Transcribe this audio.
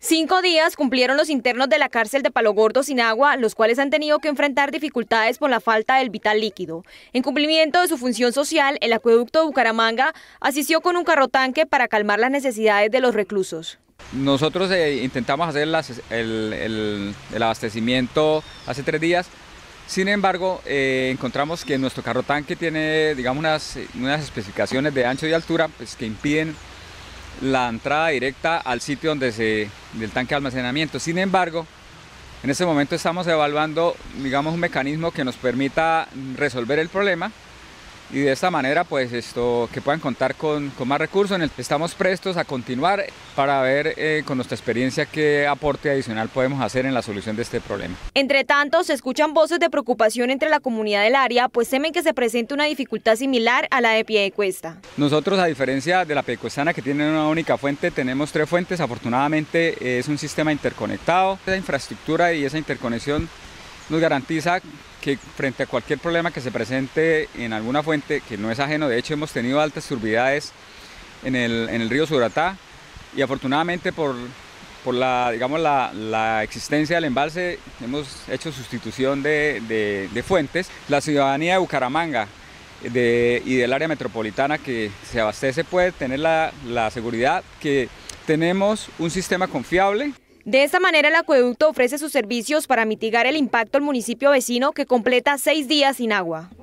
5 días cumplieron los internos de la cárcel de Palo Gordo sin agua, los cuales han tenido que enfrentar dificultades por la falta del vital líquido. En cumplimiento de su función social, el acueducto de Bucaramanga asistió con un carro tanque para calmar las necesidades de los reclusos. Nosotros intentamos hacer el abastecimiento hace 3 días. Sin embargo, encontramos que nuestro carro tanque tiene, digamos, unas especificaciones de ancho y altura pues, que impiden la entrada directa al sitio del tanque de almacenamiento. Sin embargo, en este momento estamos evaluando, digamos, un mecanismo que nos permita resolver el problema y de esta manera, pues, que puedan contar con más recursos. Estamos prestos a continuar para ver con nuestra experiencia qué aporte adicional podemos hacer en la solución de este problema. Entre tanto, se escuchan voces de preocupación entre la comunidad del área, pues temen que se presente una dificultad similar a la de Piedecuesta. Nosotros, a diferencia de la Piedecuestana, que tiene una única fuente, tenemos 3 fuentes. Afortunadamente es un sistema interconectado. Esa infraestructura y esa interconexión nos garantiza que frente a cualquier problema que se presente en alguna fuente, que no es ajeno, de hecho hemos tenido altas turbidades en el río Suratá, y afortunadamente por la existencia del embalse hemos hecho sustitución de fuentes. La ciudadanía de Bucaramanga y del área metropolitana que se abastece puede tener la seguridad que tenemos un sistema confiable. De esta manera, el acueducto ofrece sus servicios para mitigar el impacto al municipio vecino, que completa 6 días sin agua.